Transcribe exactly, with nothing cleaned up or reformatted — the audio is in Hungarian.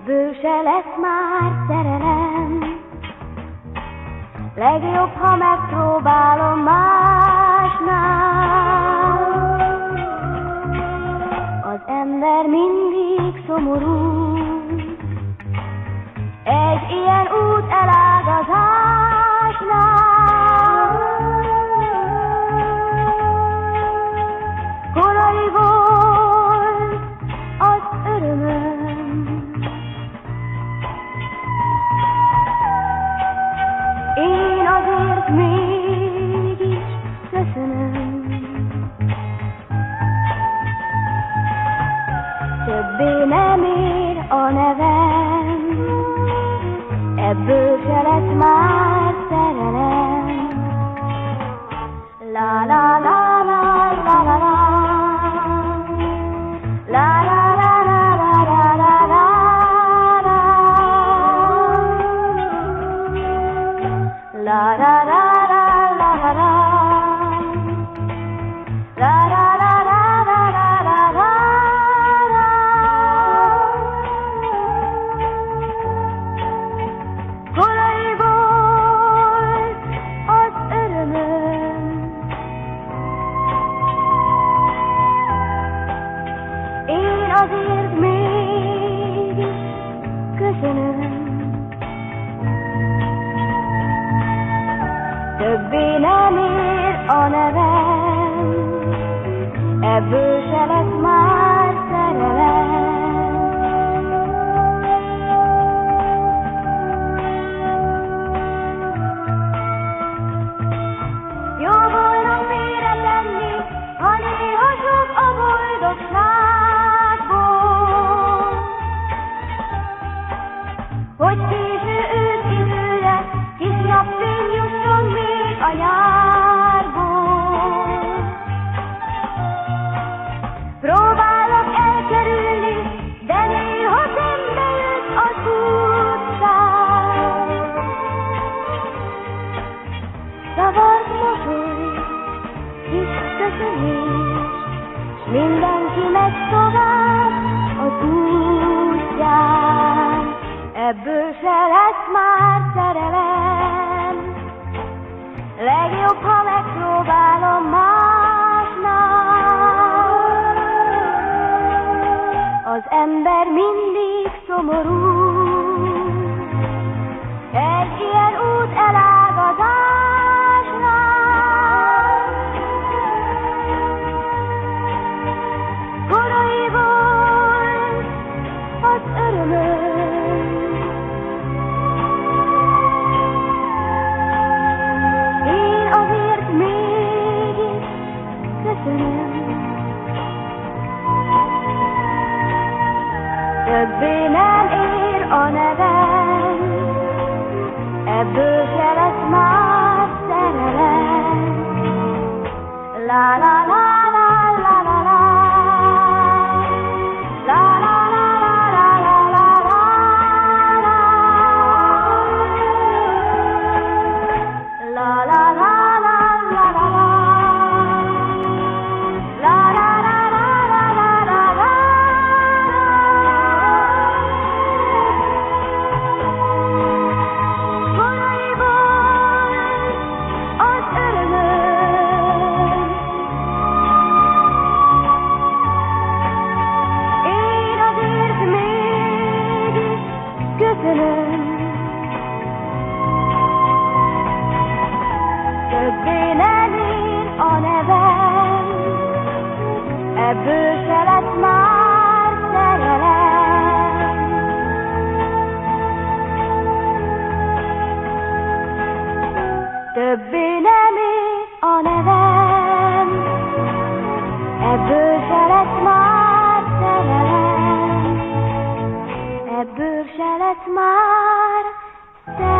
ebből se lesz már szerelem. Legjobb, ha megpróbálom másnál. Az ember mindig szomorú, egy ilyen útelágazásnál. Korai volt az örömöm, én azért mégis köszönöm. Többé nem ér a nevem, ebből se lesz már szerelem. La la la la la la la. La la la la la la la la. La la la la la la la. La la la la la la la la. Korai volt az örömöm, én azért mégis köszönöm. Többé nem ér a nevem, ebből se lesz már szerelem. Jó volna félretenni, ha néha sok a boldogságból, hogy késő ősz időre kis napfény jusson még a nyárból. Próbálok elkerülni, de néha szembe jött az utcán. Zavart mosoly, kis köszönés, s mindenki megy tovább az útján. Ebből se lesz már szerelem, legjobb, ha megpróbálom másnál. Az ember mindig szomorú, egy ilyen útelágazásnál. Korai volt az örömöm, én azért mégis köszönöm. Többé nem ér a nevem, ebből se lesz már szerelem. La la la la la la la. La la la la la la la la. La la la la la la la. La la la la la la la la. Korai volt az örömöm, én azért mégis köszönöm. Többé nem ér a nevem, ebből se lesz már szerelem. Többé nem ér a nevem, ebből se lesz már szerelem. Ebből se lesz már szerelem.